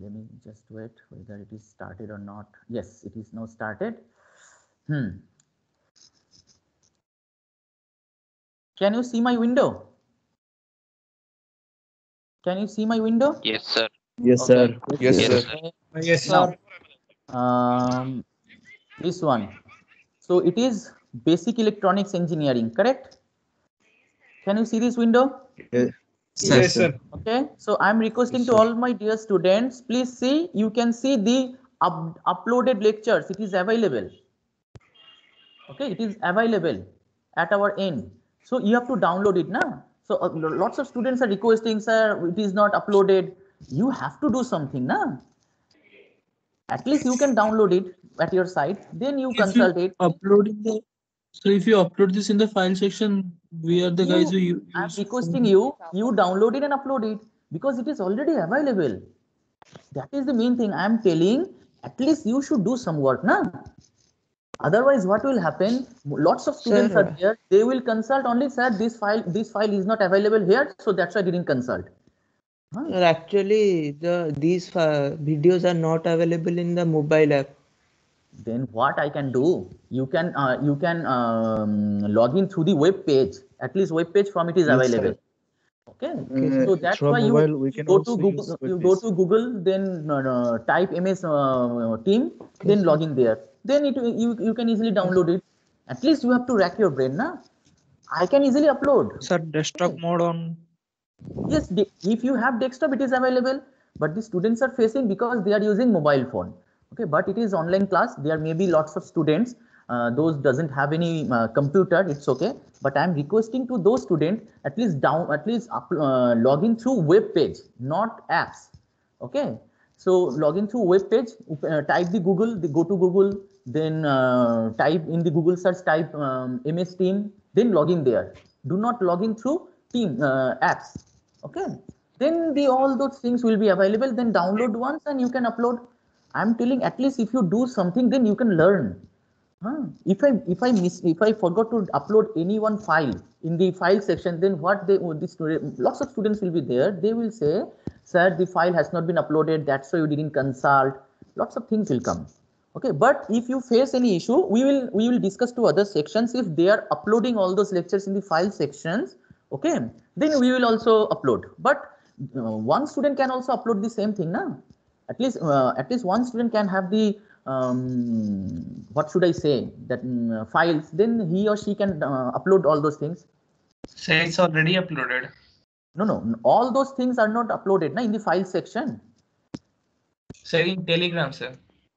let me just wait whether it is started or not. Yes, it is now started. Can you see my window? Can you see my window? Yes, sir. Yes, Okay. sir. Yes, Yes, sir. sir. Yes, sir. Now, this one. So it is basic electronics engineering, correct? Can you see this window? Yes, sir. Okay. So I'm requesting Yes, to sir. all my dear students, please see, you can see the uploaded lectures. It is available. Okay, it is available at our end. So you have to download it now. So lots of students are requesting, sir, it is not uploaded. You have to do something now. At least you can download it at your site, then you If you consult it. upload in the, so if you upload this in the file section, we are the guys who I'm use requesting you, you download it and upload it because it is already available. That is the main thing I'm telling. At least you should do some work now. Otherwise, what will happen? Lots of students are there. They will consult only, sir, this file is not available here, so that's why I didn't consult. Sir, actually, these videos are not available in the mobile app. Then what I can do? You can log in through the web page. At least web page from it is Yes, available. sir. Okay. So that's From why mobile, we you can go to also Google. use You web go page. to Google, then type MS Team, then log in there. Then you can easily download it. At least you have to rack your brain, na? I can easily upload. Sir, desktop mode on. Yes, if you have desktop, it is available. But the students are facing because they are using mobile phone. Okay, but it is online class. There may be lots of students. Those doesn't have any computer. It's okay. But I'm requesting to those students at least log in through web page, not apps. Okay. So log in through web page. Type the Google. Go to Google. Then type in the Google search. Type MS Team. Then log in there. Do not log in through Team apps. Okay, then all those things will be available. Then download once and you can upload. I'm telling, at least if you do something, then you can learn. If I forgot to upload any one file in the file section, then what lots of students will be there. They will say, sir, the file has not been uploaded. That's why you didn't consult. Lots of things will come. Okay, but if you face any issue, we will discuss to other sections. If they are uploading all those lectures in the file sections, okay, then we will also upload. But one student can also upload the same thing now. At least one student can have the what should I say, that files. Then he or she can upload all those things. Say it's already uploaded. No, all those things are not uploaded in the file section. Say in Telegram, sir.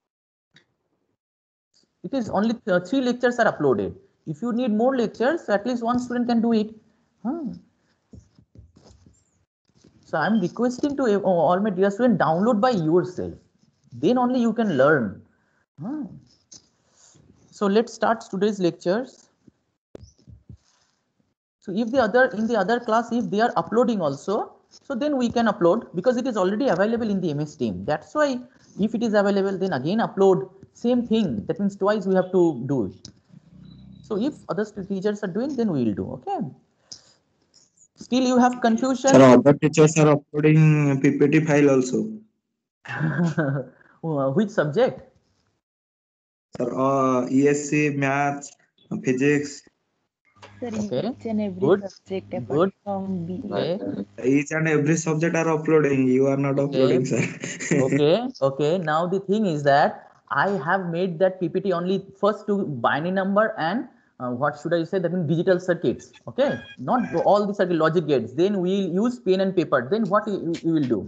It is only 3 lectures are uploaded. If you need more lectures, at least one student can do it. So I'm requesting to all my dear students, download by yourself. Then only you can learn. So let's start today's lectures. So if in the other class, if they are uploading also, so then we can upload because it is already available in the MS Team. That's why if it is available, then again upload. Same thing. That means twice we have to do it. So if other teachers are doing, then we will do. Okay. Still you have confusion? Sir, other teachers are uploading PPT file also. Which subject? Sir, ESC, maths, physics. Sir, Okay. each and every Good. subject apart Good. from BE. Okay. Each and every subject are uploading. You are not uploading, sir. Okay. Now the thing is that I have made that PPT only first to binary number and what should I say, that means digital circuits. Okay, not all the circuit logic gates. Then we'll use pen and paper. Then what you will do?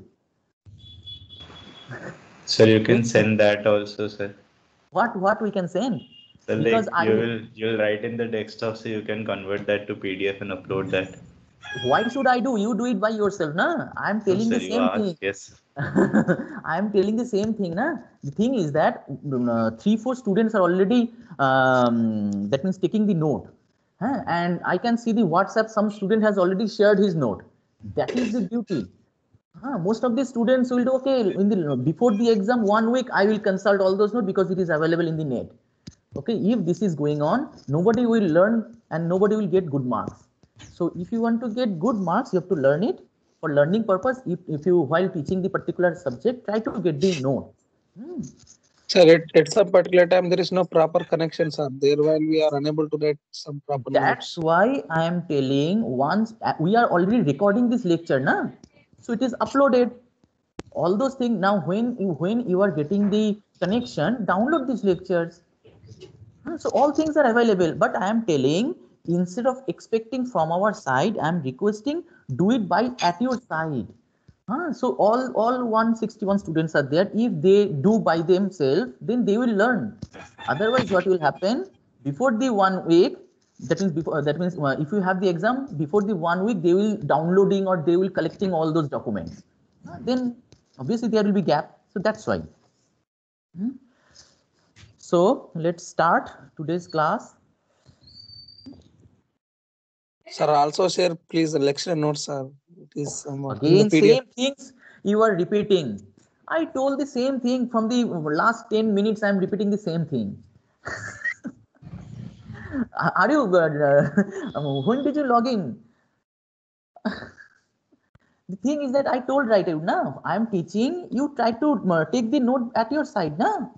Sir, you can send that also, sir. What we can send? So Because you'll write in the desktop, so you can convert that to PDF and upload that. Why should I do? You do it by yourself, na? I'm telling the same thing. Yes. I'm telling the same thing, na? The thing is that 3-4 students are already that means taking the note, and I can see the WhatsApp. Some student has already shared his note. That is the beauty. Most of the students will do, okay, before the exam 1 week I will consult all those notes because it is available in the net. Okay, if this is going on, nobody will learn and nobody will get good marks. So if you want to get good marks, you have to learn it. For learning purpose, if you while teaching the particular subject, try to get the note. Sir, at some particular time there is no proper connections are there while we are unable to get some proper That's notes. why I am telling, once we are already recording this lecture, na? So it is uploaded. All those things. Now when you are getting the connection, download these lectures. So all things are available, but I am telling, instead of expecting from our side, I am requesting, do it by at your side. So all 161 students are there. If they do by themselves, then they will learn. Otherwise, what will happen before the 1 week? That means if you have the exam before the 1 week, they will downloading or they will collecting all those documents. Then obviously there will be gap. So that's why. So let's start today's class. Sir, also share please the lecture notes, sir. It is Again, same things you are repeating. I told the same thing from the last 10 minutes. I am repeating the same thing. Are you? When did you log in? The thing is that I told right now. I am teaching. You try to take the note at your side, now.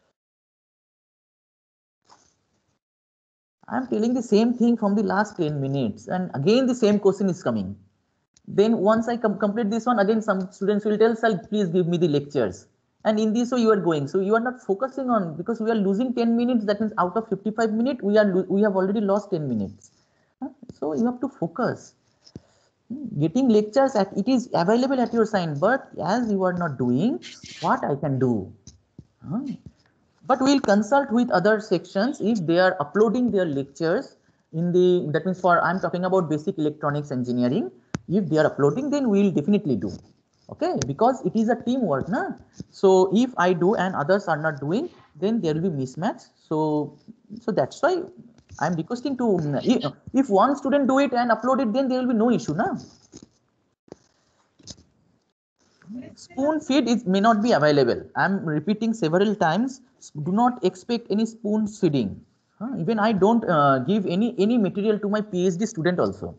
I am telling the same thing from the last 10 minutes, and again the same question is coming. Then once I complete this one, again some students will tell, "Sir, please give me the lectures." And in this way you are going. So you are not focusing on, because we are losing 10 minutes. That means out of 55 minutes, we have already lost 10 minutes. So you have to focus. Getting lectures it is available at your side, but as you are not doing, what I can do? But we'll consult with other sections if they are uploading their lectures in the, that means I'm talking about basic electronics engineering. If they are uploading, then we'll definitely do. Okay, because it is a teamwork, na? So if I do and others are not doing, then there will be mismatch. So that's why I'm requesting to, if one student do it and upload it, then there will be no issue, na? Spoon feed may not be available. I'm repeating several times. Do not expect any spoon feeding. Even I don't give any material to my PhD student also.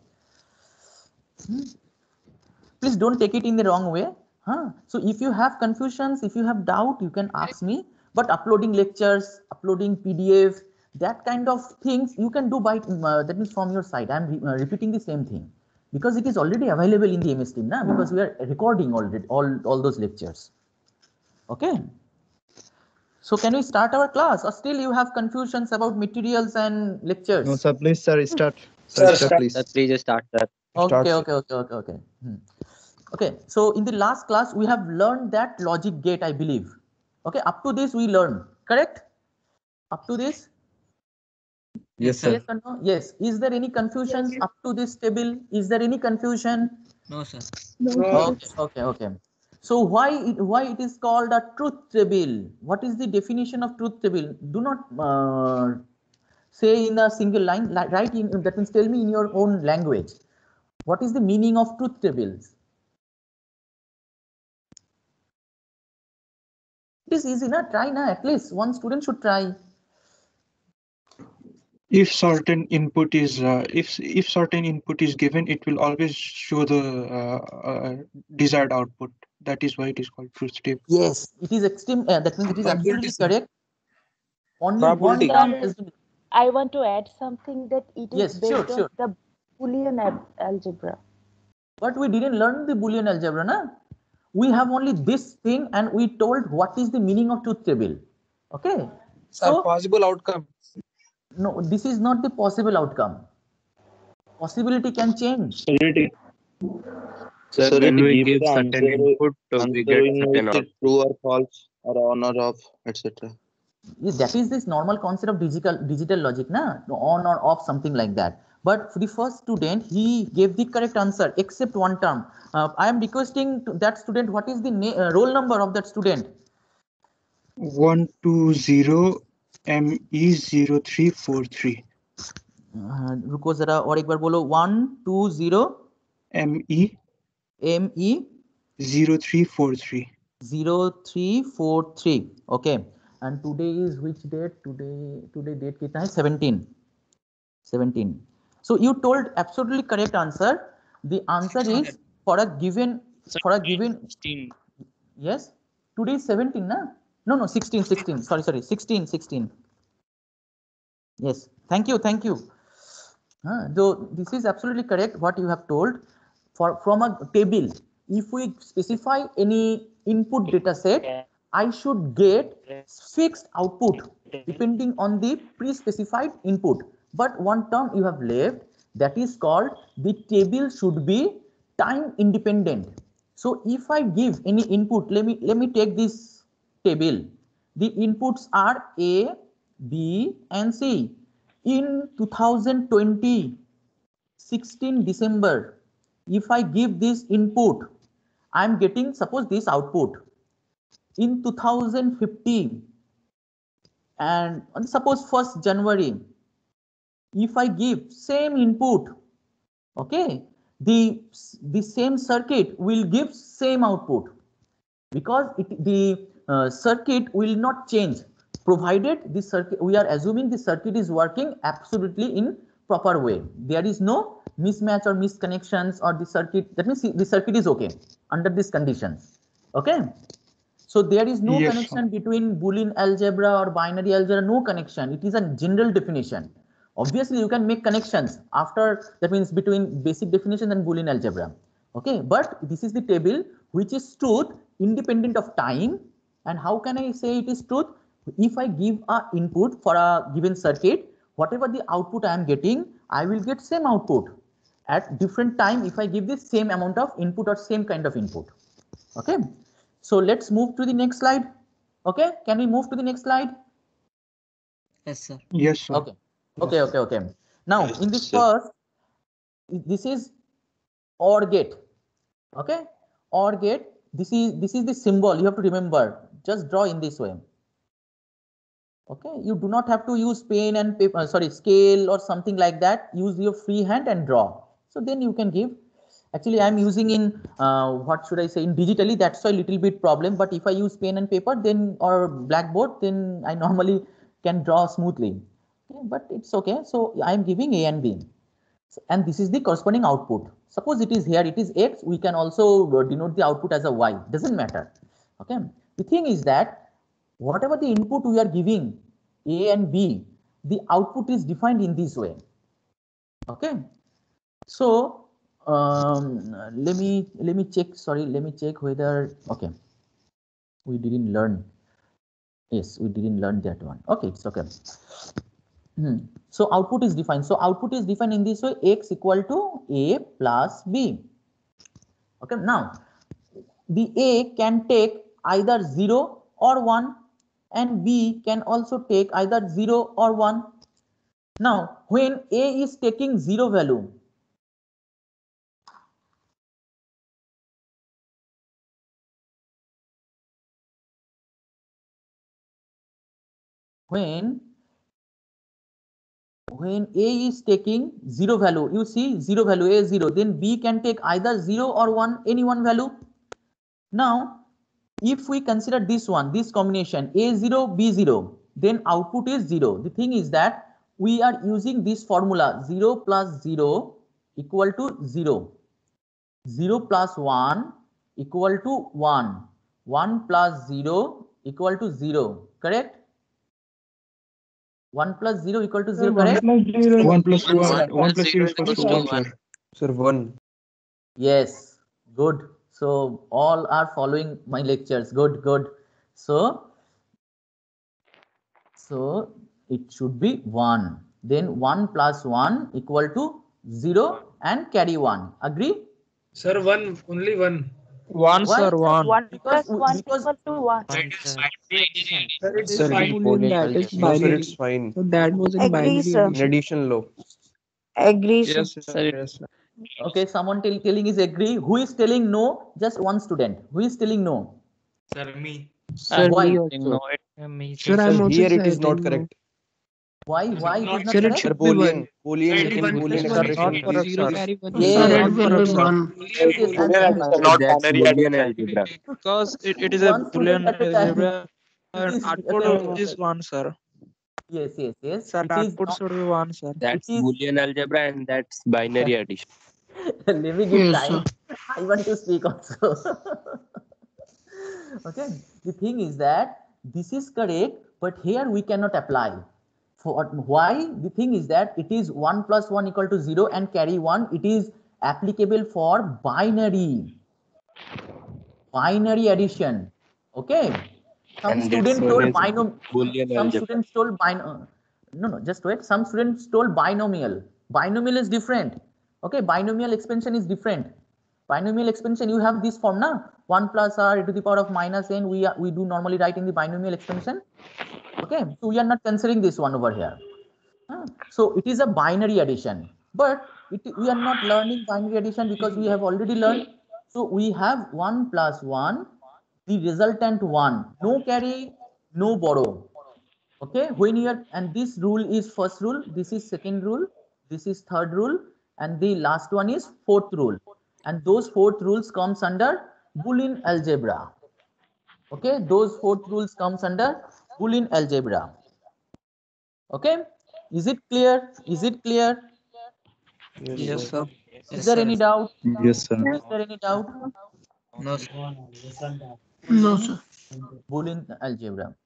Please don't take it in the wrong way. So if you have confusions, if you have doubt, you can ask me. But uploading lectures, uploading PDF, that kind of things you can do by that means from your side. I'm repeating the same thing because it is already available in the MS Team, na? Because we are recording already all those lectures. Okay. So can we start our class, or still you have confusions about materials and lectures? No, sir. Please, sir, start. Sir, Start, please. Please start, sir. Okay. Okay, so in the last class, we have learned that logic gate, I believe. Okay, up to this we learned, correct? Up to this? Yes, sir. Yes or no? Yes. Is there any confusion up to this table? Is there any confusion? No, sir. no. Okay. So why it is called a truth table? What is the definition of truth table? Do not say in a single line. Write in, that means tell me in your own language. What is the meaning of truth tables? It is easy, na? Try, na? At least one student should try. If certain input is if certain input is given, it will always show the desired output. That is why it is called truth table. Yes, it is extreme. That means it is absolutely correct. Only Probability. one term has been. I want to add something that it is Yes, based sure. on the Boolean algebra. But we didn't learn the Boolean algebra, na? We have only this thing, and we told what is the meaning of truth table. Okay. Sir, possible outcome. No, this is not the possible outcome. Possibility can change. Sir, when we give certain input, we get certain output. True or false or on or off, etc. Yes, that is this normal concept of digital logic, na? On or off, something like that. But for the first student, he gave the correct answer except one term. I am requesting to that student, what is the roll number of that student? 120 ME0343. रुको जरा और एक बार बोलो 120 ME 0343. 0343. Okay. And today is which date? Today date कितना है? 17. So you told absolutely correct answer. The answer is for a given 16. Yes, today is 17 na? No 16 sorry 16. Yes, thank you. Though this is absolutely correct what you have told. From a table, if we specify any input data set, I should get fixed output depending on the pre-specified input. But one term you have left, that is called the table should be time independent. So if I give any input, let me take this table. The inputs are A, B and C. In 2020, 16 December, if I give this input, I am getting suppose this output. In 2015 and suppose 1st January, if I give same input, okay, the same circuit will give same output, because the circuit will not change provided the circuit, we are assuming the circuit is working absolutely in proper way. There is no mismatch or misconnections, or the circuit, that means the circuit is okay under these conditions. Okay, so there is no connection between Boolean algebra or binary algebra, no connection. It is a general definition. Obviously you can make connections after, that means between basic definition and Boolean algebra. Okay, but this is the table which is truth independent of time. And how can I say it is truth? If I give a input for a given circuit, whatever the output I am getting, I will get same output at different time if I give the same amount of input or same kind of input. Okay, so let's move to the next slide. Okay, can we move to the next slide? Yes, sir. Yes, sir. Okay. Now in this first, this is OR gate. Okay, OR gate. This is the symbol you have to remember. Just draw in this way. Okay, you do not have to use pen and paper, scale or something like that. Use your free hand and draw. So then you can give. Actually, I am using in what should I say, in digitally. That's why a little bit problem. But if I use pen and paper, then or blackboard, then I normally can draw smoothly. Okay, but it's okay. So I am giving A and B, and this is the corresponding output. Suppose it is here, it is X. We can also denote the output as a Y. Doesn't matter. Okay. The thing is that whatever the input we are giving, A and B, the output is defined in this way. Okay. So let me check. Sorry, let me check whether okay. We didn't learn. Yes, we didn't learn that one. Okay, it's okay. So output is defined. So output is defined in this way: X equal to A plus B. Okay. Now the A can take either 0 or 1, and B can also take either 0 or 1. Now when A is taking 0 value, when A is taking 0 value, you see 0 value, A is 0, then B can take either 0 or 1, any one value. Now if we consider this one, this combination A0 B0, then output is 0. The thing is that we are using this formula: 0 plus 0 equal to 0, 0 plus 1 equal to 1, 1 plus 0 equal to 0, correct? 1 plus 0 equal to 0, correct? 1 plus 0 is equal to 1, sir. Sir, 1. Yes, good. So all are following my lectures. Good. So it should be 1. Then 1 plus 1 equal to 0 and carry 1. Agree? Sir, one, only one. One, Why? sir, one. 1 plus 1 because equal to 1. Sir, it is Sir, fine. Boolean That is algebra. No, sir, binary. it's fine. So that was in Agree, binary sir. In addition. addition law. Agree, sir. Yes, sir. Yes, sir. okay, someone telling is agree. Who is telling no? Just one student. Who is telling no? Sir, me. Sir, Why? me also. No, me. Sir, Sir, I'm also here it is saying not no. correct. Why it is not Sir, it correct? Sir, should be 1. Boolean Sir, in one Boolean plus one is expression, Not for it is zero it is carry 1. Yes. Sir, Yes, it will be 1. yes, That's Boolean algebra. Because it is a one student Boolean at a time. algebra. It And is output okay. is 1, sir. Yes. Sir, It is output not. should be 1, sir. That's It is. Boolean algebra and that's binary addition. Let me give Yes, time. sir. I want to speak also. Okay, the thing is that this is correct, but here we cannot apply. For why? The thing is that it is 1 plus 1 equal to 0 and carry 1. It is applicable for binary addition. Okay, some students told just wait. Some students told binomial. Binomial is different. Okay, binomial expansion is different. Binomial expansion, you have this form now, 1 plus r e to the power of minus n. We do normally write in the binomial expansion. Okay, so we are not considering this one over here. So it is a binary addition, but we are not learning binary addition because we have already learned. So we have 1 plus 1, the resultant 1, no carry, no borrow. Okay, when you are, and this rule is first rule, this is second rule, this is third rule, and the last one is fourth rule. And those fourth rules comes under Boolean algebra. Okay, those fourth rules comes under Boolean algebra. Okay, is it clear? Is it clear? Yes, sir. Is there any doubt? Yes, sir. Is there any doubt? No, sir. No, sir. Boolean algebra.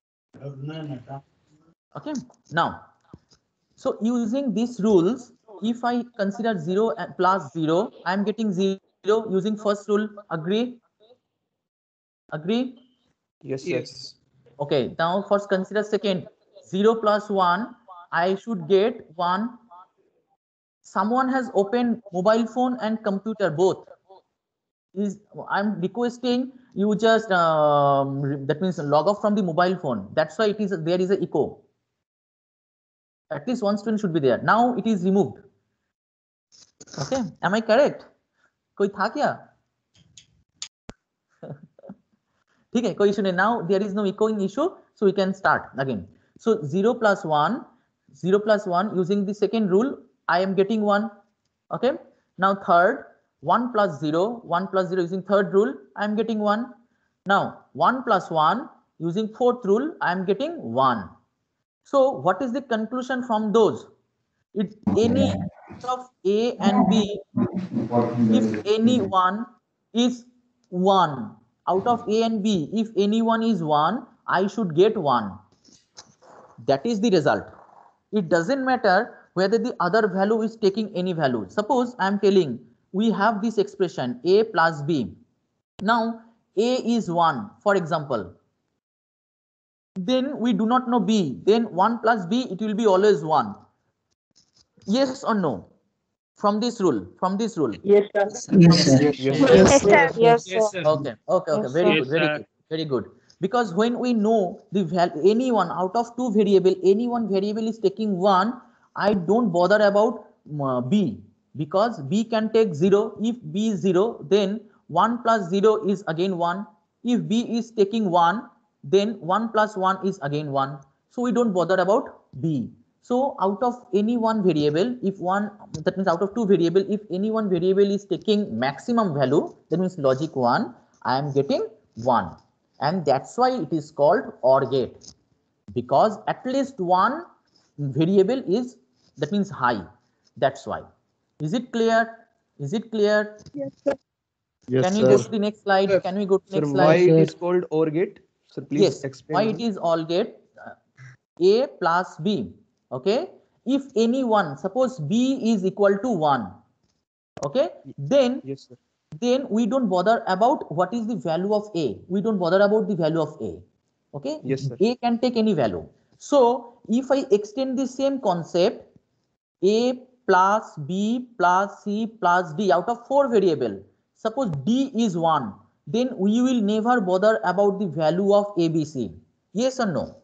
Okay, now, so using these rules, if I consider 0 and plus 0, I am getting 0 using first rule. Agree? Agree? Yes, sir. Yes. Okay, now first consider second. 0 plus 1, I should get 1. Someone has opened mobile phone and computer both. I'm requesting you just that means log off from the mobile phone. That's why there is a echo. At least one student should be there. Now it is removed. Okay, am I correct? कोई था क्या? ठीक है, कोई issue नहीं. Now there is no echoing issue, so we can start again. So 0 plus 1 using the second rule, I am getting 1. Okay, now third, 1 plus 0 using third rule, I am getting 1. Now 1 plus 1 using fourth rule, I am getting 1. So what is the conclusion from those? If any of A and B, if any one is 1 out of A and B, if any one is 1, I should get 1. That is the result. It doesn't matter whether the other value is taking any value. Suppose I am telling we have this expression A plus B. Now A is 1, for example. Then we do not know B. Then 1 plus B, it will be always 1. Yes or no? From this rule. Yes, sir. Yes, sir. Yes, sir. Yes, sir. Okay. Yes, Very sir. good. Very good. Because when we know the value, anyone out of two variable, any one variable is taking 1, I don't bother about B, because B can take 0. If B is 0, then 1 plus 0 is again 1. If B is taking 1, then 1 plus 1 is again 1. So we don't bother about B. So out of any one variable, that means out of two variable, if any one variable is taking maximum value, that means logic 1, I am getting 1. And that's why it is called OR gate, because at least one variable is, that means high. That's why. Is it clear? Is it clear? Yes, sir. Yes, Can we sir. go to the next slide? Can we go to the next Why slide? it is called OR gate? Sir, please Yes. explain. Why it is OR gate? A plus B. Okay. If any one, suppose B is equal to 1. Okay. Then Yes, sir. Then we don't bother about what is the value of A. We don't bother about the value of A. Okay. Yes, sir. A can take any value. So if I extend the same concept, A plus B plus C plus D out of 4 variable, suppose D is 1, then we will never bother about the value of ABC. Yes or no?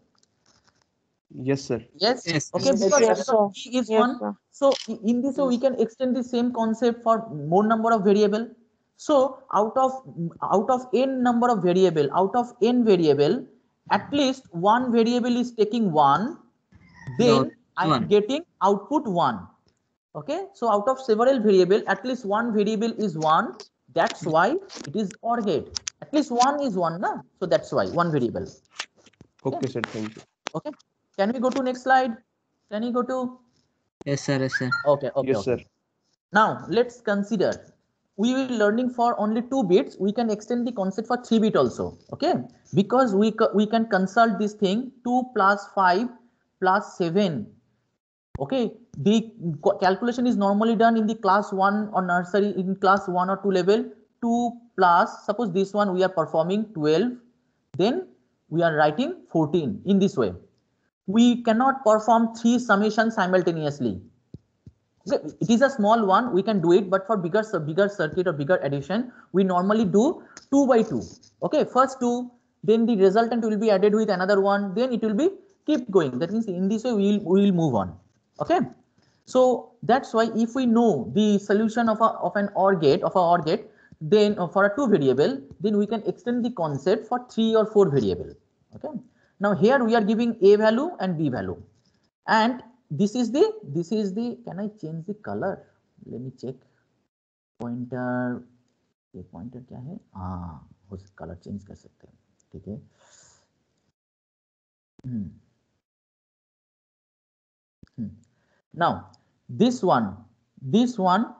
Yes, sir. Yes. Yes. Okay. Yes, Because yes, sir. D is Yes, 1. sir. So in this way we can extend the same concept for more number of variable. So out of n number of variable, out of n variable, at least one variable is taking 1, then I'm one. getting output 1. Okay. So out of several variable, at least one variable is 1. That's why it is OR gate. At least one is 1, na? So that's why one variable. Okay, sir. Thank you. Okay. Can we go to next slide? Can you go to? Yes, sir. Yes, sir. Okay. Yes, sir. Now let's consider we will learning for only 2 bits, we can extend the concept for 3 bit also. Okay, because we can consult this thing 2 plus 5 plus 7. Okay, the calculation is normally done in the class 1 or nursery, in class 1 or 2 level. 2 plus, suppose this one we are performing 12, then we are writing 14 in this way. We cannot perform 3 summations simultaneously. It is a small one, we can do it, but for bigger circuit or bigger addition, we normally do 2 by 2. Okay, first 2, then the resultant will be added with another one, then it will be keep going. That means in this way we will move on. Okay, so that's why if we know the solution of an OR gate, then for a 2 variable, then we can extend the concept for 3 or 4 variable. Okay, now here we are giving A value and B value, and this is the can I change the color? Let me check. Pointer, ये pointer क्या है? हाँ, उस color change कर सकते हैं. ठीक है. Now this one is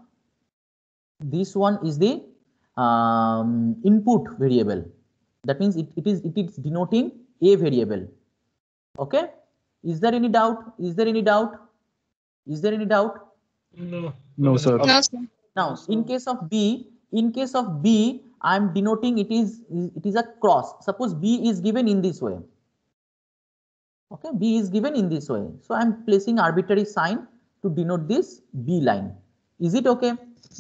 the input variable. That means it is denoting a variable. Okay. Is there any doubt? No. No, sir. No, sir. Now, in case of B, I am denoting it is a cross. Suppose B is given in this way. Okay, B is given in this way. So I am placing arbitrary sign to denote this B line. Is it okay?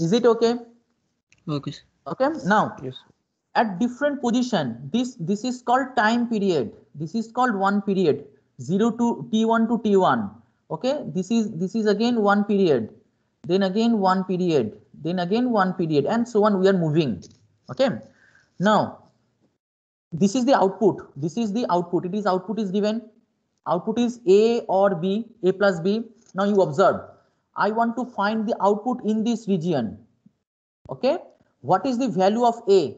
Okay. Okay. Now, Yes. at different position, this is called time period. This is called 1 period. 0 to T1 to T1. Okay, this is again 1 period, then again 1 period, then again 1 period, and so on. We are moving. Okay, now this is the output. It is output is given. Output is A or B, A plus B. Now you observe. I want to find the output in this region. Okay, what is the value of A?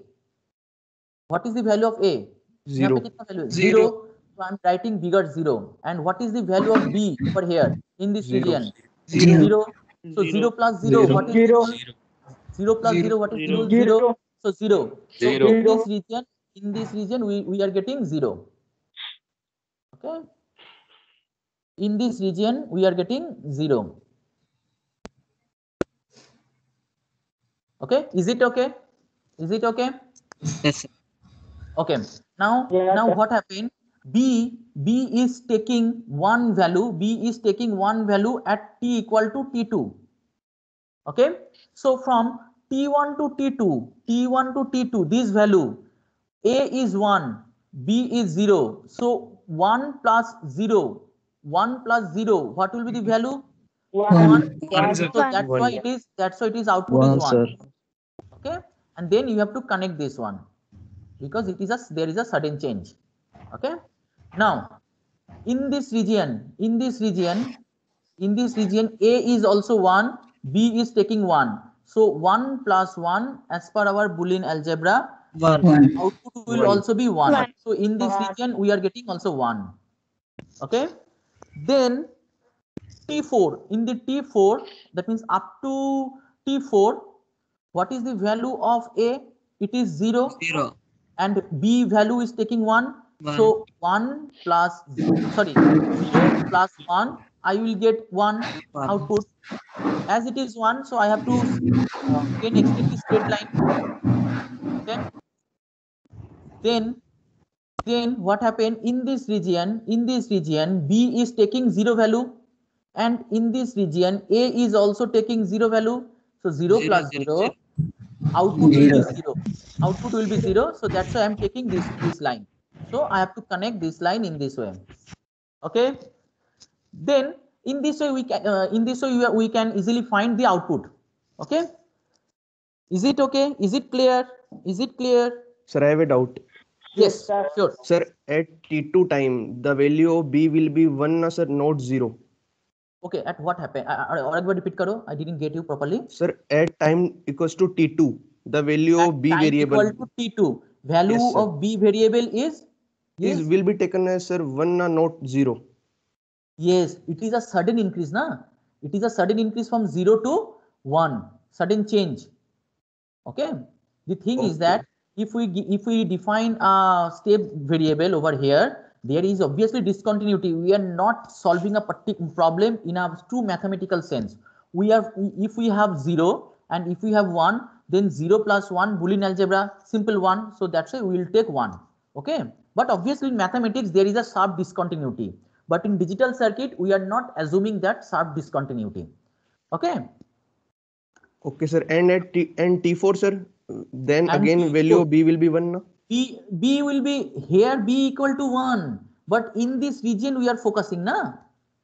Zero. Zero. So I'm writing bigger 0. And what is the value of B over here in this region? Zero. So 0 plus 0, what is 0? 0 plus 0, what is 0? 0. So 0. So in this region, we are getting 0. Okay. In this region, we are getting 0. Okay. Is it okay? Yes, sir. Okay. Now what happened? B is taking one value. At t equal to t2. Okay. So from t1 to t2, this value A is 1, B is 0. So 1 plus 0. What will be the value? 1. So that's why it is output is 1. Sir. Okay. And then you have to connect this one, because there is a sudden change. Okay. Now in this region A is also 1, B is taking 1. So 1 plus 1, as per our Boolean algebra, output will also be 1. So in this region we are getting also 1. Okay. Then T4, in the T4, that means up to T4, what is the value of A? It is 0. And B value is taking 1. So 0 plus 1, I will get 1 output. As it is 1, so I have to again extend the straight line. Okay. Then what happened in this region? B is taking 0 value, and in this region A is also taking 0 value. So 0 plus 0, output will be 0. So that's why I'm taking this line. So I have to connect this line in this way. Okay. Then in this way we can easily find the output. Okay. Is it okay? Is it clear? Sir, I have a doubt. Yes, sure. Sir, at T2 time, the value of B will be 1, sir, not 0. Okay, at what happened? Or repeat karo. I didn't get you properly. Sir, at time equals to T2, the value of B variable equal to T2. Value of B variable is will be taken as, sir, 1, not 0. Yes, it is a sudden increase, na? It is a sudden increase from 0 to 1. Sudden change. Okay, the thing is that if we define a step variable over here, there is obviously discontinuity. We are not solving a particular problem in a true mathematical sense. If we have 0 and if we have 1, then 0 plus 1 Boolean algebra, simple one. So that's why we will take 1. Okay, but obviously in mathematics there is a sharp discontinuity. But in digital circuit we are not assuming that sharp discontinuity. Okay. Okay, sir. And at T4, sir, then And again T4, value B will be 1 now? B will be here B equal to 1. But in this region we are focusing na.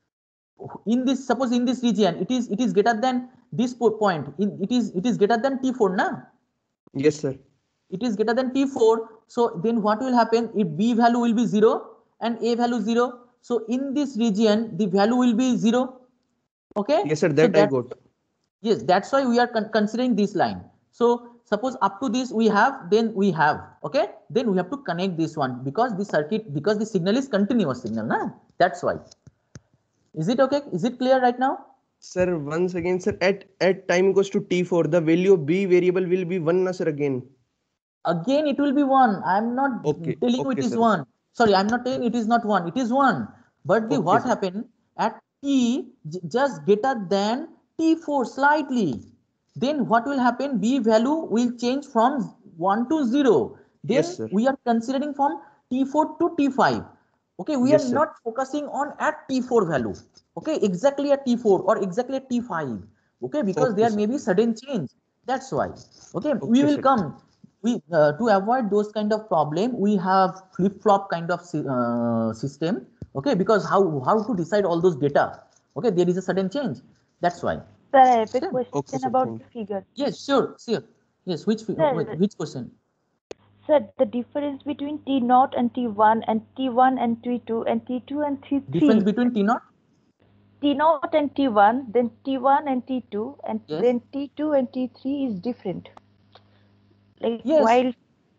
In this, suppose in this region it is greater than this point. It is greater than T4 na. Yes, sir. It is greater than T4. So then what will happen? If B value will be 0 and A value 0. So in this region the value will be 0. Okay. Yes, sir. That I got. Yes, that's why we are considering this line. So suppose up to this we have, then we have, okay, then we have to connect this one because the circuit, because the signal is continuous signal, na? That's why. Is it okay? Is it clear right now? Sir, once again, sir, at time equals to T4, the value of B variable will be 1 na, sir, again. Again it will be 1. I am not telling you it is sir. 1. Sorry, I am not telling it is not 1. It is 1. But the what happened at T just greater than T4 slightly. Then what will happen? B value will change from 1 to 0. Then we are considering from T4 to T5. Okay, we are not focusing on at T4 value. Okay, exactly at T4 or exactly at T5. Okay, because there may be sudden change. That's why. Okay, we will come. We to avoid those kind of problem, we have flip-flop kind of system. Okay, because how to decide all those data? Okay, there is a sudden change. That's why. Sir, I have a question about the figure. Yes, sure. Yes, which question? Sir, the difference between T0 and T1 and T1 and T2 and T2 and T3. Difference between T0? T0 and T1, then T1 and T2, and then T2 and T3 is different. Like while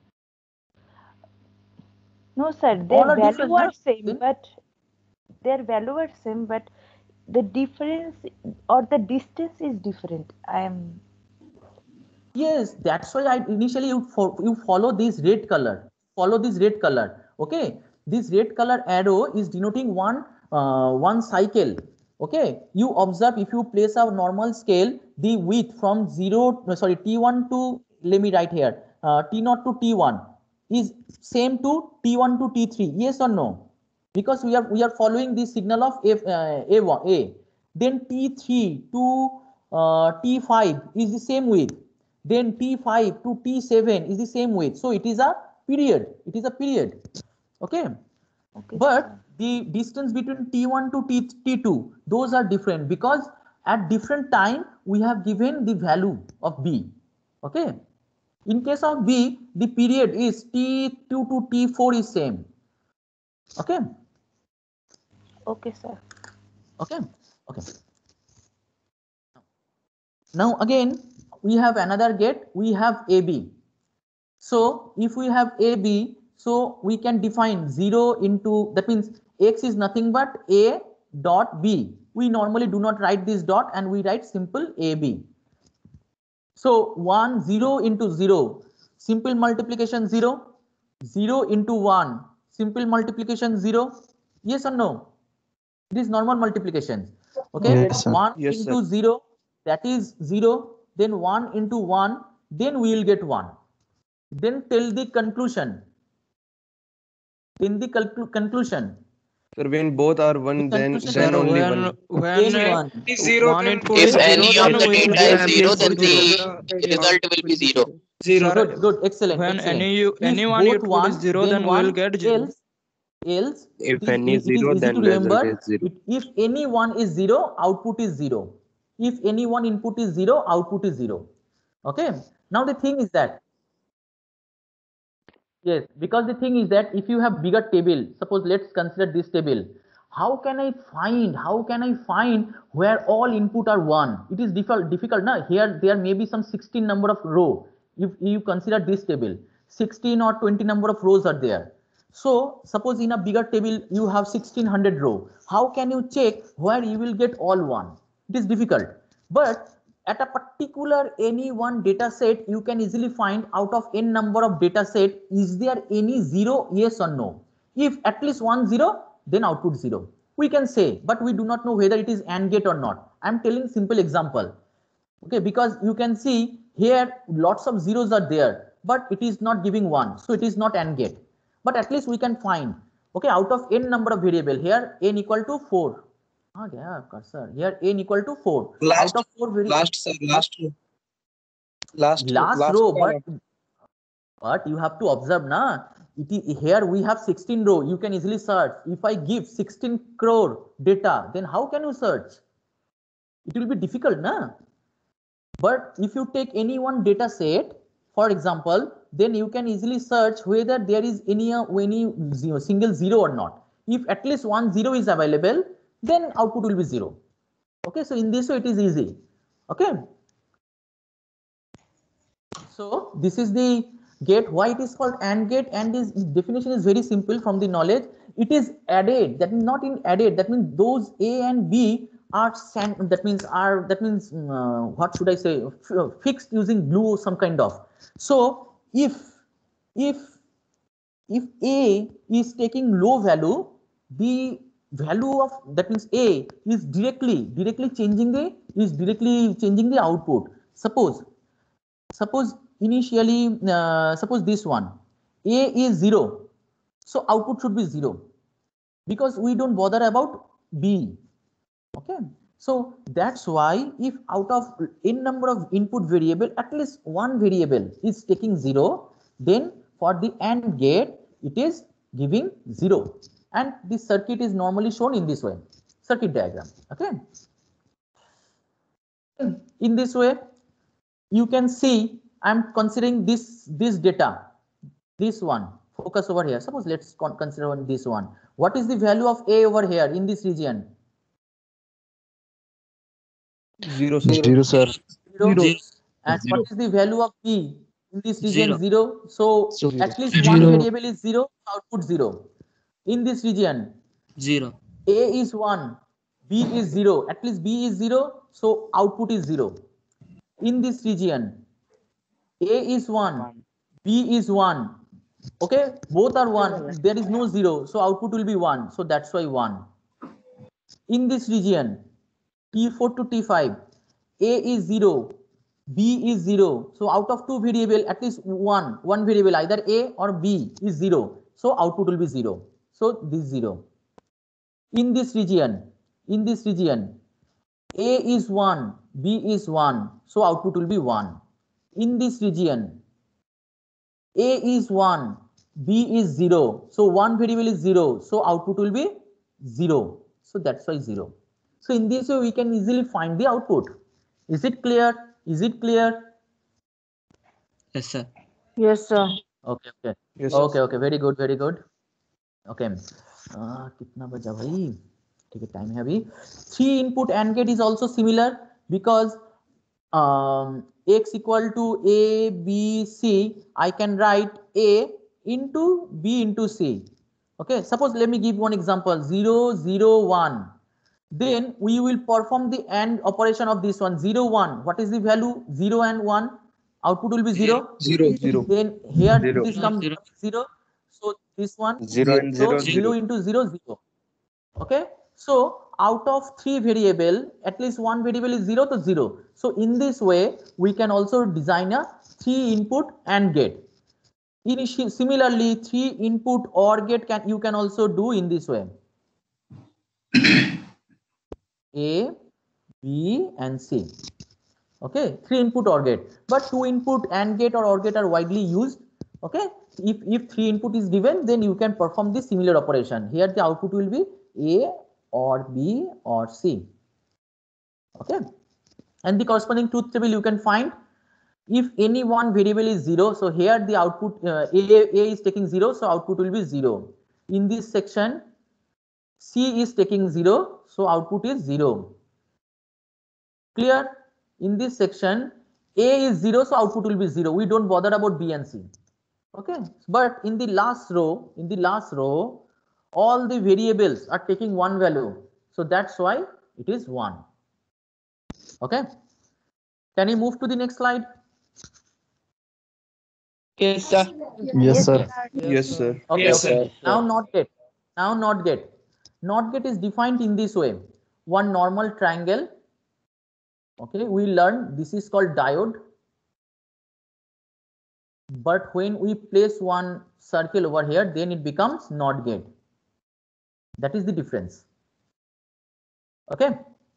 no, sir, their value are same, but the difference or the distance is different. Yes, that's why I initially you follow this red color. Follow this red color. Okay, this red color arrow is denoting one cycle. Okay, you observe if you place a normal scale, the width from T1 to, let me write here, T0 to T1 is same to T1 to T3. Yes or no? Because we are following the signal of A. Then T3 to T5 is the same width. Then T5 to T7 is the same width. So it is a period. It is a period. Okay. But the distance between T1 to T2, those are different because at different time we have given the value of B. Okay. In case of B, the period is T2 to T4 is same. Okay. Okay, sir. Okay. Okay. Now again, we have another gate. We have AB. So if we have AB, so we can define 0 into, that means X is nothing but A dot B. We normally do not write this dot and we write simple AB. So 0 into 0, simple multiplication 0, 0 into 1, simple multiplication 0. Yes or no? It is normal multiplication. Okay, yes, 1 into 0, that is 0, then 1 into 1, then we will get 1. Then till the conclusion. In the conclusion. Sir, when both are 1, then only 1. When is 0, if any of the data is 0, then the result will be 0. 0. Good, excellent. When excellent. anyone you put is 0, then we will get 0. Else, if any is 0, then result is 0. If any one is 0, output is 0. If any one input is 0, output is 0. Okay. Now the thing is that, yes, because the thing is that if you have bigger table, suppose let's consider this table. How can I find where all input are 1? It is difficult. Now here there may be some 16 number of row. If you consider this table, 16 or 20 number of rows are there. So suppose in a bigger table you have 1600 row. How can you check where you will get all 1? It is difficult. But at a particular any one data set, you can easily find out of n number of data set, is there any 0, yes or no? If at least 1 0, then output 0. We can say, but we do not know whether it is AND gate or not. I am telling simple example. Okay, because you can see here lots of zeros are there, but it is not giving 1, so it is not AND gate. But at least we can find, okay, out of n number of variable, here n equal to 4. Yeah, cursor. Here n equal to 4. Last, out of 4 variable. Last row, but you have to observe, na. Here we have 16 row. You can easily search. If I give 16 crore data, then how can you search? It will be difficult, na. But if you take any one data set, for example, then you can easily search whether there is any single 0 or not. If at least 1 0 is available, then output will be 0. Okay, so in this way it is easy. Okay. So this is the gate. Why it is called AND gate? And this definition is very simple from the knowledge. It is added. That means not in added. That means those A and B are what should I say? Fixed using glue or some kind of. So if A is taking low value, the value of that means A is directly changing the output. Suppose initially suppose this one A is 0, so output should be 0 because we don't bother about B. Okay, so that's why if out of n number of input variable, at least one variable is taking 0, then for the AND gate it is giving 0, and this circuit is normally shown in this way, circuit diagram. Okay, in this way you can see I'm considering this data, this one. Focus over here. Suppose let's consider this one. What is the value of A over here in this region? 0, sir. 0. And what is the value of B in this region? 0. So at least one variable is 0, output 0. In this region, 0. A is 1, B is 0. At least B is 0, so output is 0. In this region, A is 1, B is 1. Okay, both are 1. There is no 0, so output will be 1. So that's why 1. In this region, T4 to T5, A is 0, B is 0. So out of two variable, at least one variable, either A or B is 0. So output will be 0. So this 0. In this region, A is 1, B is 1. So output will be 1. In this region, A is 1, B is 0. So one variable is 0. So output will be 0. So that's why 0. So in this way we can easily find the output. Is it clear? Is it clear? Yes, sir. Yes, sir. Okay. Yes, okay. Very good. Okay. कितना बचा भाई? ठीक है, time है अभी. 3 input AND gate is also similar because X equal to A, B, C. I can write A into B into C. Okay. Suppose let me give one example. 0, 0, 1. Then we will perform the AND operation of this one. 0, 1. What is the value? 0 and 1. Output will be 0. 0. Then here 0. this comes 0. So this one 0 and 0, 0 into 0, 0. Okay. So out of 3 variable, at least one variable is 0 to 0. So in this way, we can also design a 3 input AND gate. Similarly, 3 input OR gate you can also do in this way. A, B, and C. Okay, 3 input OR gate, but 2 input AND gate or OR gate are widely used. Okay, if 3 input is given, then you can perform the similar operation. Here the output will be A or B or C. Okay, and the corresponding truth table you can find. If any one variable is 0, so here the output A is taking 0, so output will be 0. In this section, C is taking 0, so output is 0. Clear? In this section, A is 0, so output will be 0. We don't bother about B and C. Okay, but in the last row, all the variables are taking one value, so that's why it is 1. Okay, Can you move to the next slide? Yes, sir. Yes, sir. Yes, sir. Okay, Yes, okay. sir. Now not get. Now not get. Not get is defined in this way. One normal triangle. Okay, we learned this is called diode. But when we place one circle over here, then it becomes NOT gate. That is the difference. Okay.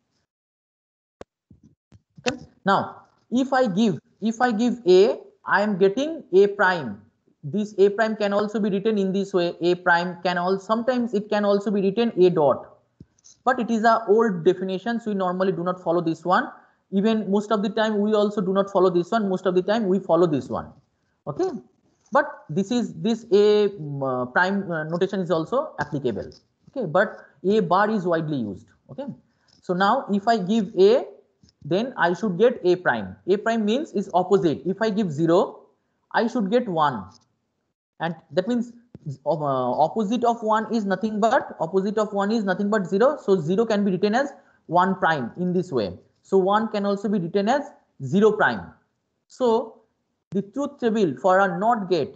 Okay. Now, if I give A, I am getting A prime. This A prime can also be written in this way. A prime can also, sometimes it can also be written A dot. But it is a old definition, so we normally do not follow this one. Even most of the time we also do not follow this one. Most of the time we follow this one. Okay. But this A prime notation is also applicable. Okay. But A bar is widely used. Okay. So now if I give A, then I should get A prime. A prime means is opposite. If I give 0, I should get 1. And that means opposite of 1 is nothing but 0. So 0 can be written as 1 prime in this way. So 1 can also be written as 0 prime. So the truth table for a NOT gate,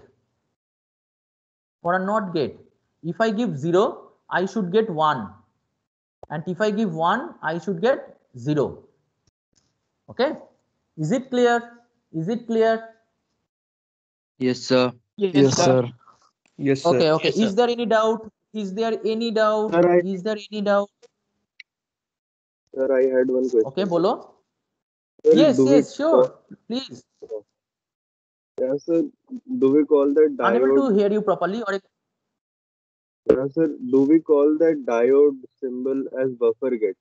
if I give 0, I should get 1. And if I give 1, I should get 0. Okay. Is it clear? Is it clear? Yes, sir. Yes, sir. Yes, sir. Okay, okay. Yes, sir. Is there any doubt? Is there any doubt? Sir, Is there any doubt? Sir, I had one question. Okay, bolo. Sir, Yes, do we yes, sure. Please. Yeah, sir, do we call that Unable diode? to hear you properly. Or Yeah, sir, do we call that diode symbol as buffer gate?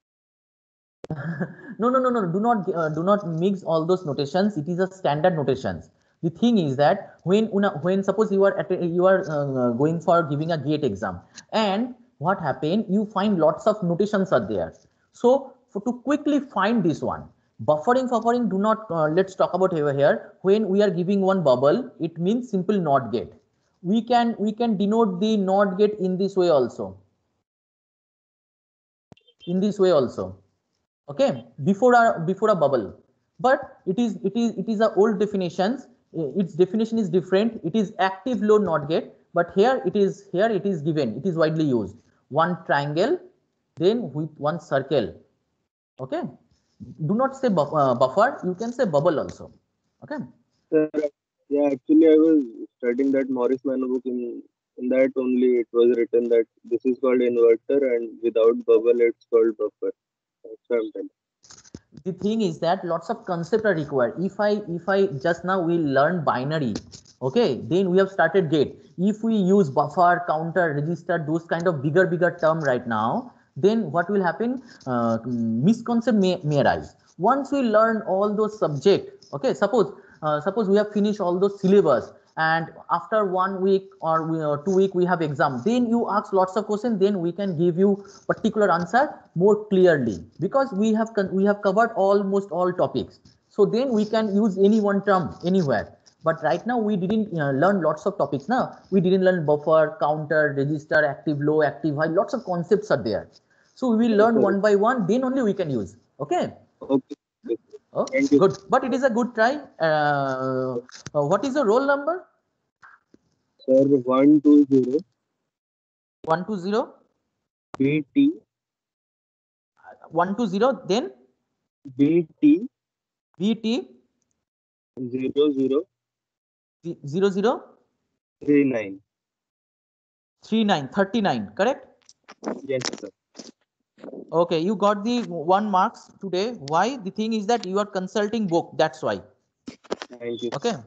no. Do not mix all those notations. It is a standard notations. The thing is that when suppose you are going for giving a GATE exam, and what happened, you find lots of notations are there. So to quickly find this one, buffering do not let's talk about over here. When we are giving one bubble, it means simple NOT gate. We can denote the NOT gate in this way also. Okay, before a bubble. But it is a old definitions. Its definition is different. It is active low NOT gate, but here it is given. It is widely used. One triangle, then with one circle. Okay. Do not say buffer. You can say bubble also. Okay. Sir, yeah, actually I was studying that Morris Mann book. In that only it was written that this is called inverter, and without bubble it's called buffer. That's what I'm telling. The thing is that lots of concepts are required. If I just now we learn binary, okay, then we have started gate. If we use buffer, counter, register, those kind of bigger term right now, then what will happen? Misconception may arise. Once we learn all those subject, okay, suppose we have finished all those syllabus, and after 1 week or 2 weeks we have exam, then you ask lots of questions, then we can give you particular answer more clearly, because we have covered almost all topics. So then we can use any one term anywhere. But right now we didn't learn lots of topics. Now we didn't learn buffer, counter, register, active low, active high. Lots of concepts are there. So we will learn one by one. Then only we can use. Okay. Okay. Oh, good. But it is a good try. What is the roll number? Sir, 120. 120. BT. 120. Then BT. 00. 39. 39. Correct? Yes, sir. Okay, you got the 1 marks today. Why? The thing is that you are consulting book. That's why. Thank you. Okay.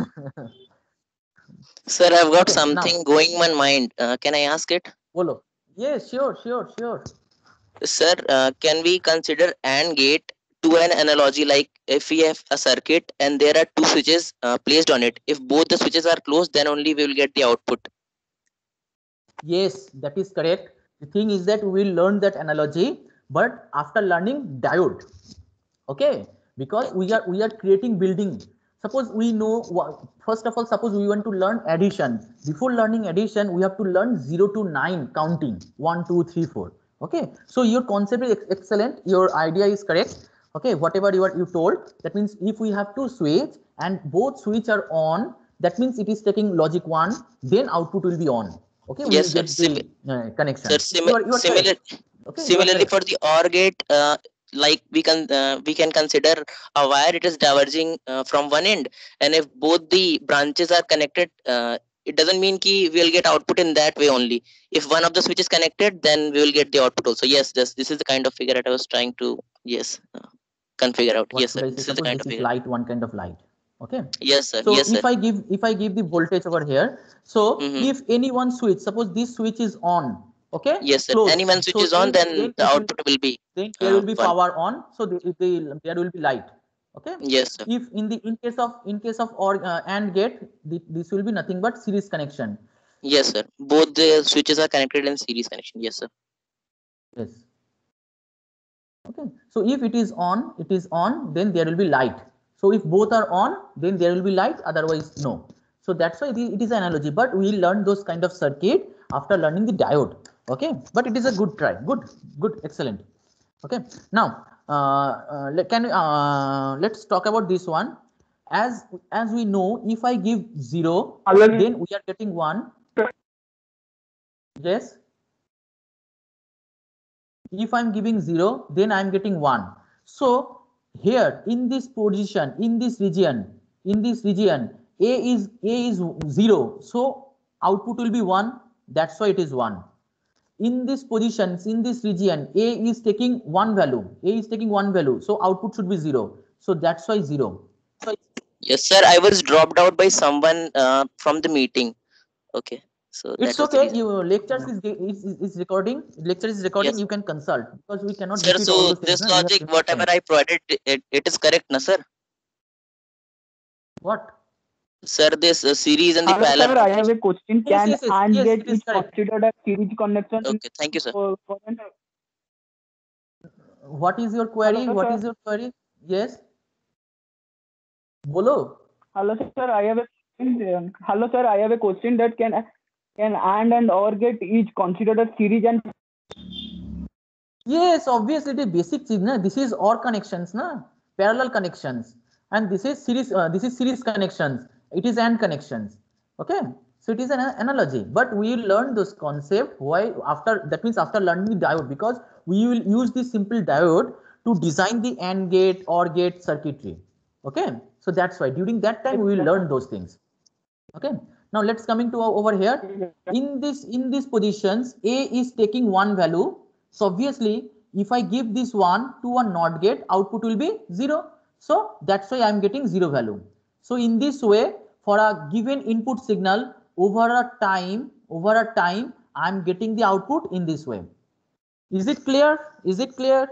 Sir, I've got Okay, something now. going in my mind. Can I ask it? Bolo. Yes, sure. Sir, can we consider AND gate to an analogy like if we have a circuit and there are two switches placed on it? If both the switches are closed, then only we will get the output. Yes, that is correct. The thing is that we will learn that analogy, but after learning diode. Okay, because we are creating building. Suppose we know, first of all, suppose we want to learn addition. Before learning addition, we have to learn 0 to 9 counting, 1, 2, 3, 4. Okay, so your concept is excellent. Your idea is correct. Okay, whatever you told, that means if we have two switch and both switch are on, that means it is taking logic 1, then output will be on. Okay, we Yes, will sir. get the connection. Sir, You are similar. okay, Similarly, for the OR gate, like we can consider a wire. It is diverging from one end, and if both the branches are connected, it doesn't mean ki we will get output in that way only. If one of the switch is connected, then we will get the output also. Yes, this is the kind of figure that I was trying to configure out. What Yes, should sir. I say? This is the Suppose kind this of is figure. light, one kind of light. Okay. Yes, sir. So Yes, sir. if I give the voltage over here, so if any one switch, suppose this switch is on, okay, yes, sir. closed. Any one switch So is on, then the output will be then there will be one. power on, so there will be light. Okay. Yes, sir. If in case of or AND gate, this will be nothing but series connection. Yes, sir. Both the switches are connected in series connection. Yes, sir. Yes. Okay. So if it is on, then there will be light. So if both are on, then there will be light, otherwise no. So that's why it is an analogy, but we learn those kind of circuit after learning the diode. Okay, but it is a good try. Good, excellent. Okay, now let's talk about this one. As we know, if I give 0, then we are getting 1. Yes. If I'm giving 0, then I'm getting 1. So here in this position, in this region, A is 0. So output will be 1. That's why it is 1. In this positions, in this region, A is taking one value. So output should be 0. So that's why 0. Yes, sir. I was dropped out by someone from the meeting. Okay. So it's okay. Your lectures is recording. Lecture is recording. Yes. You can consult, because we cannot. Sir, repeat all so those things, this logic, whatever I provided, it is correct, na sir? What? Sir, this series and the parallel. Sir, I have a question. Can AND gate is considered a series connection? Okay, thank you, sir. What is your query? Hello, what is your query? Yes. Bolo. Hello, sir. I have a question that can AND and OR gate is considered a series and. Yes, obviously the basic thing, na? This is OR connections, na? Parallel connections, and this is series connections. It is AND connections. Okay, so it is an analogy, but we learn this concept. Why? That means after learning the diode, because we will use this simple diode to design the AND gate, OR gate circuitry. Okay, so that's why during that time we will learn those things. Okay, now let's coming to over here. In these positions, A is taking one value. So obviously, if I give this one to a NOT gate, output will be 0. So that's why I am getting 0 value. So in this way, for a given input signal, over a time, I am getting the output in this way. Is it clear? Is it clear?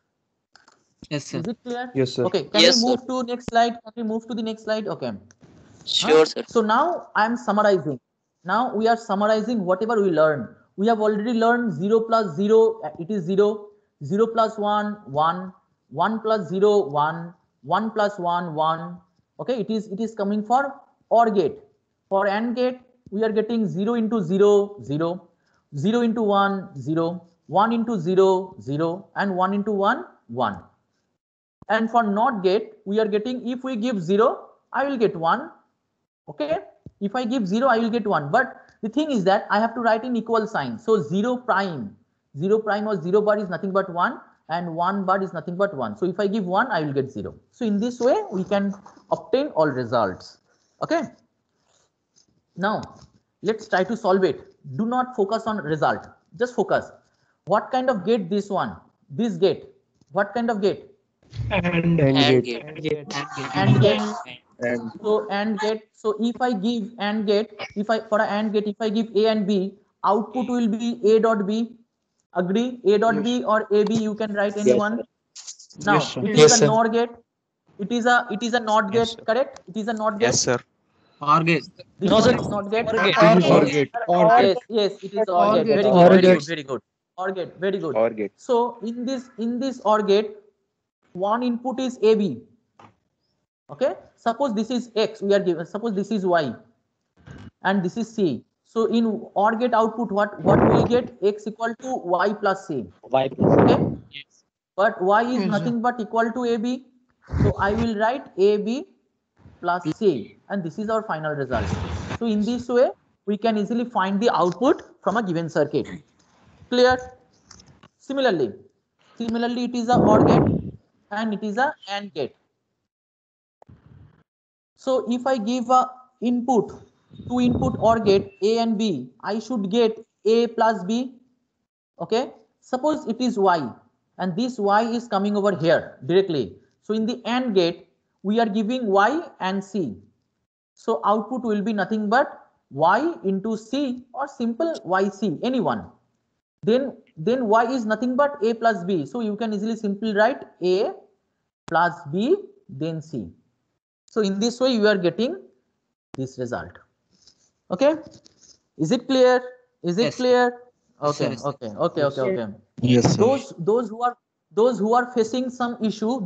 Yes, sir. Is it clear? Yes, sir. Okay. Can we move to next slide? Can we move to the next slide? Okay. Sure, sir. So now I am summarizing. Now we are summarizing whatever we learned. We have already learned 0 plus 0, it is 0. 0 plus 1, 1. 1 plus 0, 1. 1 plus 1, 1. Okay, it is coming for OR gate. For AND gate, we are getting 0 into 0, 0. 0 into 1, 0. 1 into 0, 0. And 1 into 1, 1. And for NOT gate, we are getting, if we give 0, I will get 1. Okay, if I give 0, I will get 1. But the thing is that I have to write in equal sign. So 0 prime or 0 bar is nothing but 1, and 1 bar is nothing but 1. So if I give 1, I will get 0. So in this way, we can obtain all results. Okay. Now let's try to solve it. Do not focus on result. Just focus. What kind of gate this one? This gate. What kind of gate? AND gate. AND gate. So AND gate. So if I give AND gate, for an AND gate, if I give A and B, output will be A dot B. Agree? A dot B or AB, you can write anyone. Now it is a NOR gate. It is a NOT gate, correct? It is a NOT gate. Yes, sir. OR gate. No, sir. NOT gate. OR gate. Yes, it is OR gate. Very good. OR gate, very good. OR gate. So in this OR gate, one input is AB. Okay, suppose this is X, we are given, suppose this is Y, and this is C. So in OR gate output, what we will get? X equal to Y plus C. Y plus. Okay. but y is nothing but equal to AB. So I will write AB plus C, and this is our final result. So in this way, we can easily find the output from a given circuit. Clear? Similarly, it is a OR gate and it is a AND gate. So if I give a two input OR gate A and B, I should get A plus B. Okay. Suppose it is Y, and this Y is coming over here directly. So in the AND gate, we are giving Y and C. So output will be nothing but Y into C, or simple YC, anyone. Then Y is nothing but A plus B. So you can easily simply write A plus B, then C. So in this way, you are getting this result. Okay. Is it clear? Is it clear? Okay. Yes. Okay. Yes, sir. Those who are facing some issue,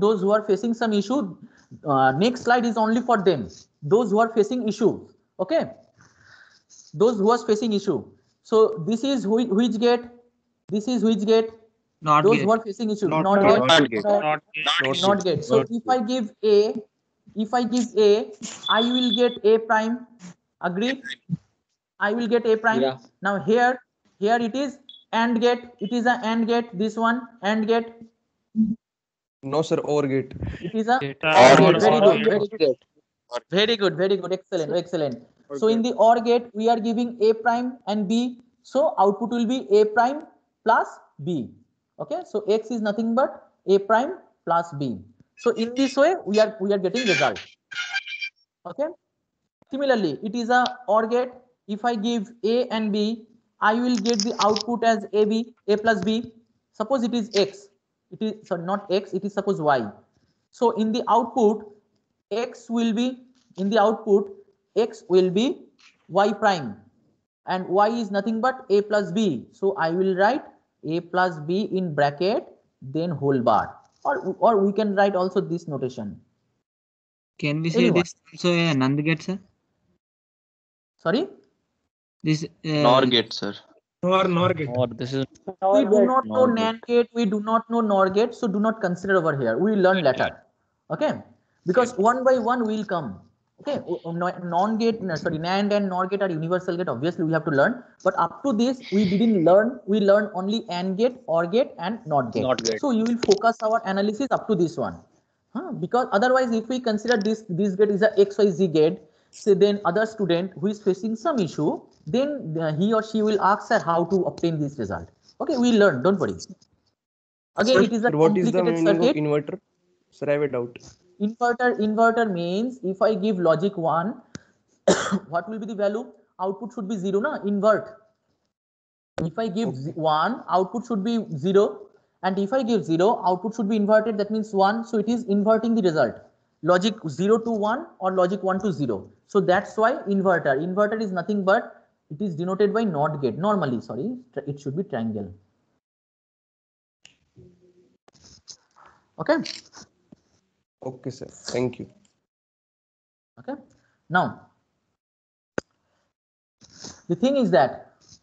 next slide is only for them. Those who are facing issue. Okay. Those who are facing issue. So this is which gate? This is which gate? Not Those gate. who are facing issue. Not gate. So if I give A, I will get A prime. Agreed? I will get A prime. Yeah. Now here it is AND gate. It is a AND gate. This one AND gate. No, sir, OR gate. It is a OR gate. Very good. Excellent. So in the OR gate, we are giving A prime and B. So output will be A prime plus B. Okay. So X is nothing but A prime plus B. So in this way, we are getting result. Okay. Similarly, it is a OR gate. If I give A and B, I will get the output as A plus B. Suppose it is X. It is not X. It is suppose Y. So in the output, X will be Y prime, and Y is nothing but A plus B. So I will write A plus B in bracket, then whole bar, or we can write also this notation. Can we say this also a NAND gate, sir? Sorry? This NOR gate, sir. NOR gate. Or this is We do not know NAND gate. We do not know NOR gate. So do not consider over here. We will learn later. Okay? Because one by one will come. Okay? NAND and NOR gate are universal gate. Obviously, we have to learn. But up to this, we didn't learn. We learned only AND gate, OR gate, and NOT gate. So you will focus our analysis up to this one. Because otherwise, if we consider this gate is a XYZ gate, so then other student who is facing some issue, then he or she will ask sir how to obtain this result. Okay, we learn. Don't worry. Again, Sir, it is a what is the complicated meaning circuit. of inverter? Sir, I have a doubt. Inverter means if I give logic 1, what will be the value? Output should be 0, na? Invert. If I give 1, output should be 0. And if I give 0, output should be inverted. That means 1. So it is inverting the result. Logic 0 to 1 or logic 1 to 0. So that's why inverter. Inverter is nothing but it is denoted by NOT gate. Normally, sorry, it should be triangle. Okay. Okay, sir. Thank you. Okay. Now, the thing is that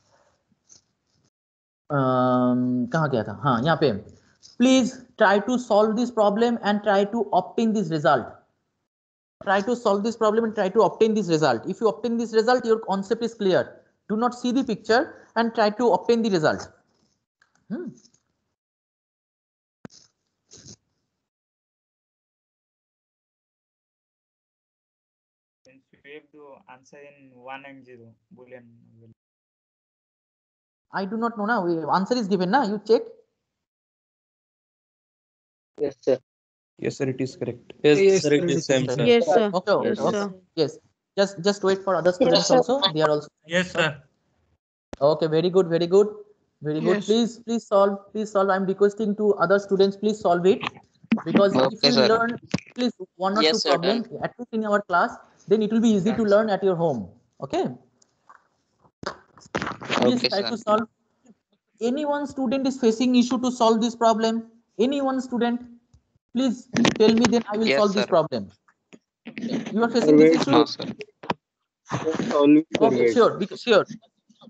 कहाँ गया था? हाँ, यहाँ पे. Please try to solve this problem and try to obtain this result. Try to solve this problem and try to obtain this result. If you obtain this result, your concept is clear. Do not see the picture and try to obtain the result. We have to answer in 1 and 0 Boolean. I do not know now. Answer is given now. You check. Yes, sir. Yes, sir. It is correct. yes, sir, it is same, sir. Yes, sir. Okay. Yes, sir. Yes. Just wait for other students also. They are also. Yes, sir. Okay. Very good. Yes. Please solve. I'm requesting to other students. Please solve it because if you sir. learn at least one or Yes, two sir, problems at least in our class, then it will be easy to learn at your home. Okay. Please Okay, try sir. to solve. Any one student is facing issue to solve this problem. Any one student, please tell me. Then I will Yes, solve this sir. problem. You are facing this issue. No, sir. Okay, sure.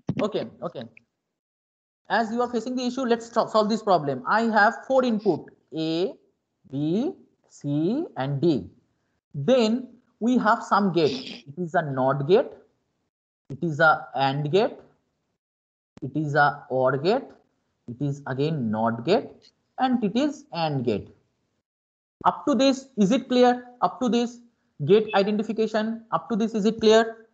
Okay. As you are facing the issue, let's solve this problem. I have 4 input A, B, C, and D. Then we have some gate. It is a NOT gate. It is a AND gate. It is a OR gate. It is again NOT gate, and it is AND gate. Up to this, is it clear? Up to this gate identification. Up to this, is it clear?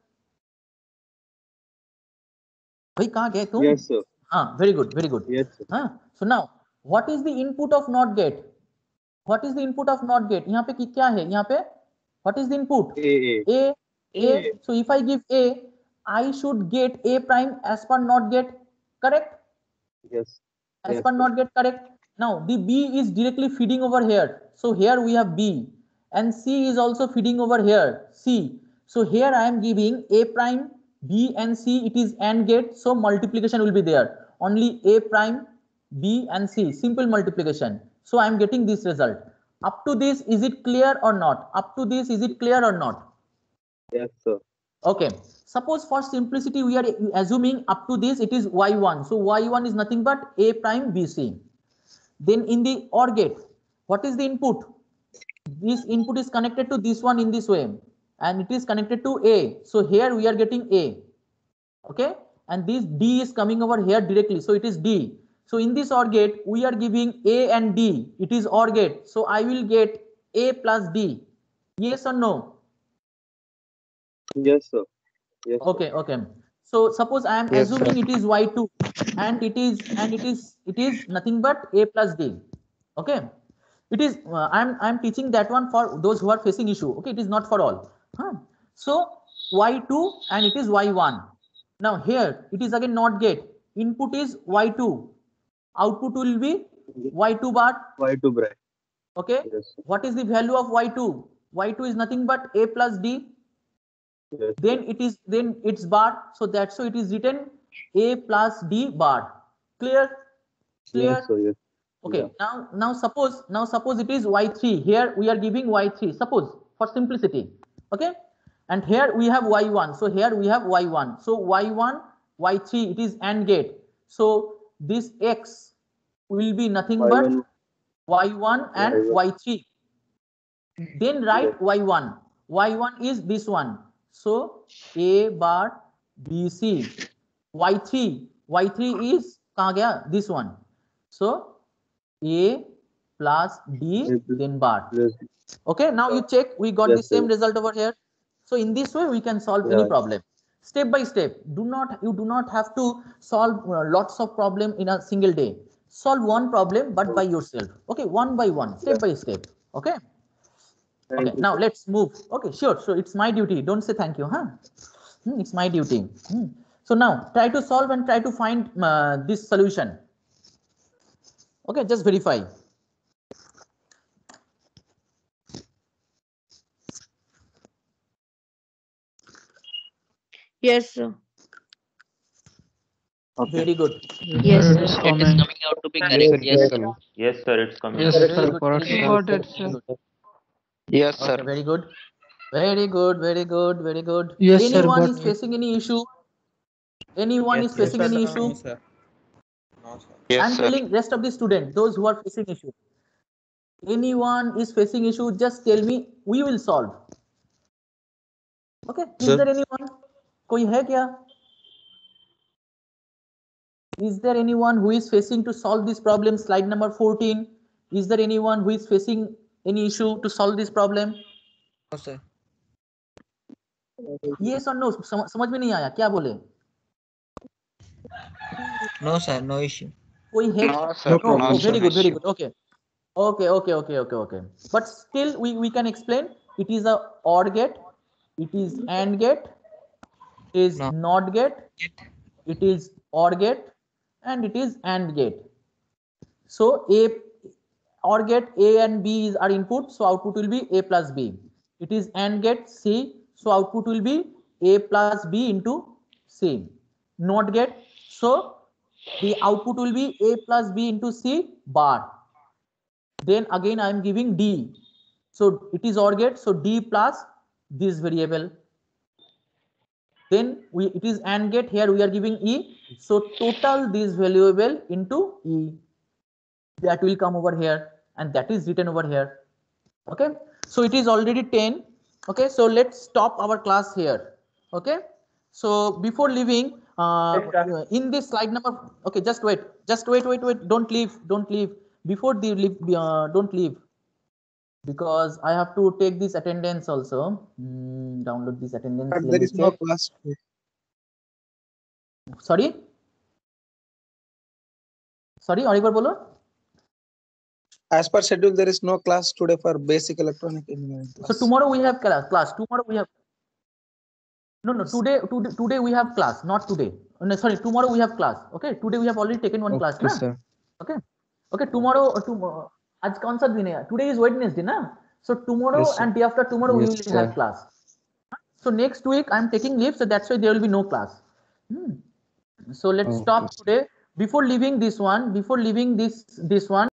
Yes, sir. Very good, very good. Yes, sir. So now, what is the input of NOT gate? What is the input of NOT gate? यहाँ पे क्या है? यहाँ पे what is the input? A. So if I give A, I should get A prime as per NOT gate, correct? Yes. As Yes, per sir. NOT gate, correct. Now the B is directly feeding over here. So here we have B, and C is also feeding over here, C. So here I am giving A prime, B and C. It is AND gate, so multiplication will be there. Only A prime, B and C, simple multiplication. So I am getting this result. Up to this, is it clear or not? Up to this, is it clear or not? Yes, sir. Okay. Suppose for simplicity, we are assuming up to this it is Y1. So Y1 is nothing but A prime BC. Then in the OR gate, what is the input? This input is connected to this one in this way, and it is connected to A. So here we are getting A. Okay. And this D is coming over here directly. So it is D. So in this OR gate, we are giving A and D. It is OR gate. So I will get A plus D. Yes or no? Yes, sir. Yes, sir. Okay, okay. So suppose I am assuming it is Y2, and it is nothing but A plus D. Okay. It is I'm teaching that one for those who are facing issue. Okay, it is not for all. So Y2 and it is Y1. Now here it is again NOT gate. Input is Y2. Output will be Y2 bar. Y2 bar. Okay. Yes. What is the value of Y2? Y2 is nothing but A plus D. Yes. Then it's bar. So that's so it is written A plus D bar. Clear? Clear? Yes, sir. Yes. Okay. Yeah. Now suppose it is Y3. Here we are giving Y3. Suppose for simplicity. Okay. And here we have Y1. So here we have Y1. So Y1, Y3, it is AND gate. So this X will be nothing but Y1 and Y3. Then write Y1. Y1 is this one. So A bar BC. Y3 is kahan gaya? This one. So A plus D then bar. Okay, now you check. We got the same result over here. So in this way, we can solve any problem. Step by step. You do not have to solve lots of problem in a single day. Solve one problem, but by yourself. Okay, one by one, step by step. Okay. Okay. Now let's move. Okay, sure. So it's my duty. Don't say thank you, huh? It's my duty. So now try to solve and try to find this solution. Okay, just verify. Yes, sir. Okay. Very good. Yes, sir. It is coming out to be correct. Yes, sir. Yes, sir. It's coming. Yes, sir. Very good. Yes, sir. Okay, very good. Very good. Very good. Very good. Yes, sir. Anyone is facing any issue? Anyone is facing any issue? No, sir. No, sir. Yes, I'm sir. telling rest of the students, those who are facing issue. Anyone is facing issue, just tell me, we will solve. Okay. Is there anyone? Koi hai kya? Is there anyone who is facing to solve this problem? Slide number 14. Is there anyone who is facing any issue to solve this problem? No, sir. Yes or no? समझ में नहीं आया क्या बोले? No, sir. No issue. कोई है? No, sir. No, No, very sir. good, very good. Okay. Okay. But still, we can explain. It is a OR gate. It is AND gate. It is NOT gate. It is OR gate, and it is AND gate. So OR gate A and B are input, so output will be A plus B. It is AND gate C, so output will be A plus B into C. NOT gate, so the output will be A plus B into C bar. Then again I am giving D. So it is OR gate, so D plus this variable. Then it is AND gate, here we are giving E. So total this variable into E. That will come over here. and that is written over here. Okay, so it is already 10. Okay, so let's stop our class here. Okay, so before leaving, in this slide number, okay, just wait, don't leave, before the leave, don't leave, because I have to take this attendance also. Download this attendance. But there is no class. Sorry, Oliver bolo. As per schedule, there is no class today for basic electronic engineering class. So tomorrow we have class. Tomorrow we have. No. Today we have class. Not today. No, sorry. Tomorrow we have class. Okay. Today we have already taken one class. Okay, sir. Okay. Okay. Tomorrow. आज कौन सा दिन है? Today is Wednesday, na? So tomorrow Yes, sir. and day after tomorrow we Yes, will sir. have class. So next week I am taking leave, so that's why there will be no class. So let's Okay. stop today. Before leaving this one,